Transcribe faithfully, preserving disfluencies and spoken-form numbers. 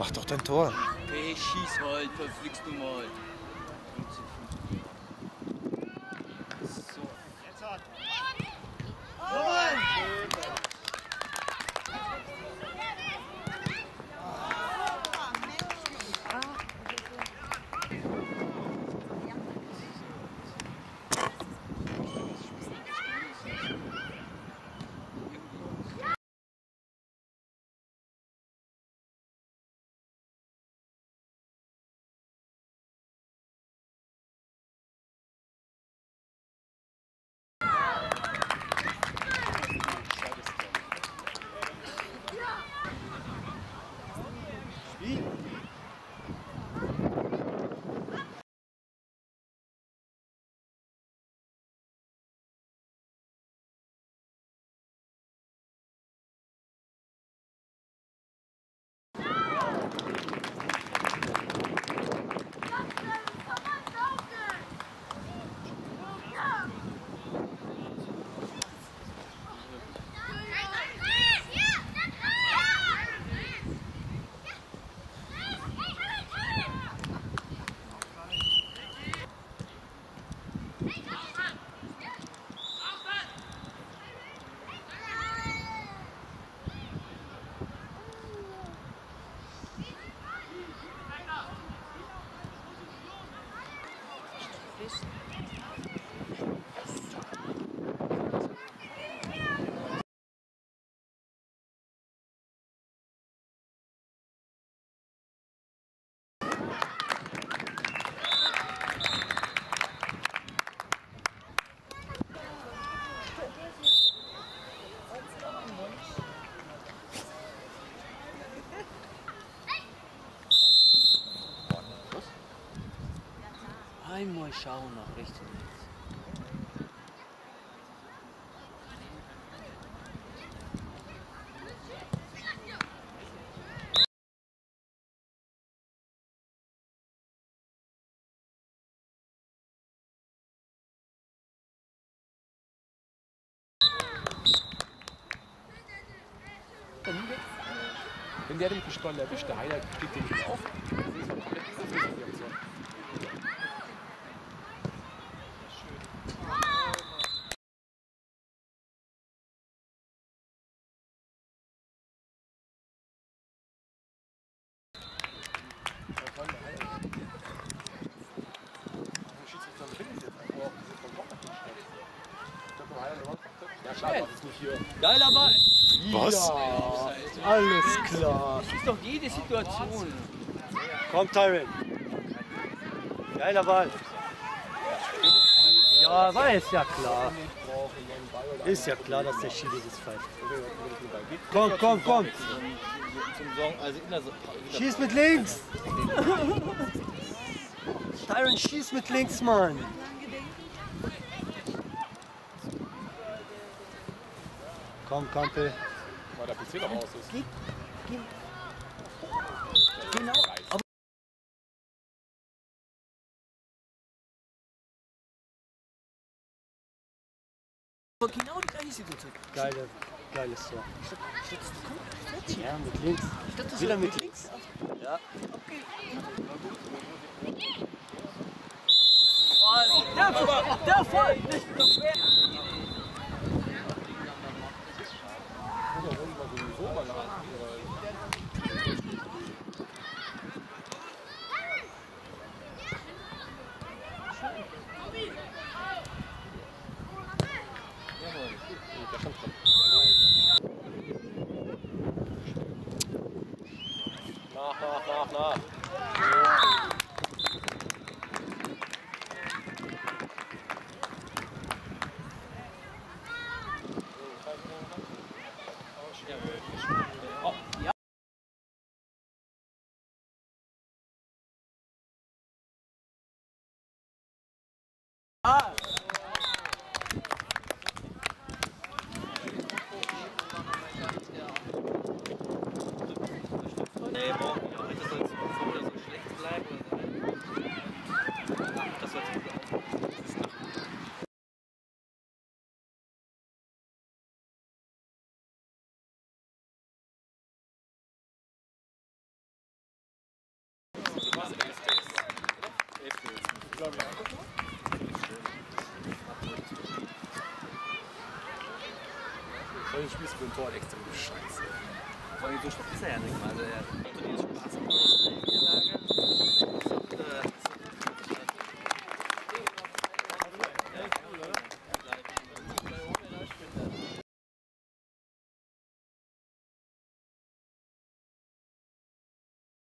Mach doch dein Tor. Okay, schieß halt, verflixt du mal. So, jetzt hat. Einmal schauen nach rechts und links. Wenn der den Pistolen erwischt, der Heiler kriegt den nicht auf. Ja, klar, das ist nicht hier. Geiler Ball! Was? Ja, alles klar. Das ist doch jede Situation. Komm, Tyron. Geiler Ball. Ja, war jetzt ja klar. Ist ja klar, dass der Schiri das pfeift. Komm, komm, komm. Schieß mit links. Tyron, schieß mit links, Mann. Komm, Kampel. Weil der P C noch aus ist. Genau. Aber genau die gleiche Situation. Geile, geiles Tor. Ja, mit links. Wieder mit links. Ja. Oh, der, der voll! Nicht so schwer! Nach, nach, nach, nach. Ah! Nee, morgen, ja, heute soll es so schlecht bleiben. Das soll es glaube ich, einfach. Weil du spielst für ein Tor extrem scheiße. Vor allem so schlecht ist er ja nicht mal. Also er hat Spaß in der Niederlage.